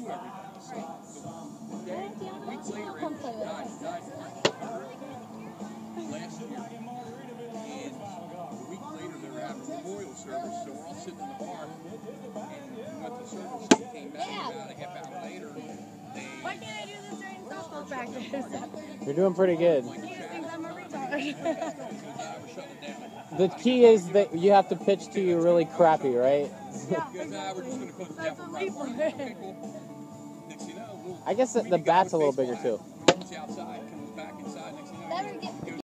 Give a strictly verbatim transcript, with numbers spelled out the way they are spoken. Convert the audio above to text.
do everything. So the day, a week later, after she died, she died last year. And a week later, they were having a memorial service, so we're all sitting in the park. And we went to service, and came back about a half hour later. They, Why can't I do this during softball practice? You're doing pretty good. He just thinks I'm a retard. The key is that you have to pitch to you really crappy, right? That's a leap. I guess the, the bat's a little bigger too. Outside, comes back inside, next thing you know, Better get